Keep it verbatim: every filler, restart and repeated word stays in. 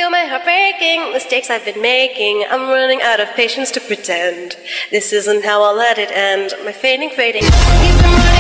feel my heart breaking, mistakes I've been making. I'm running out of patience to pretend. This isn't how I'll let it end. My fading, fading.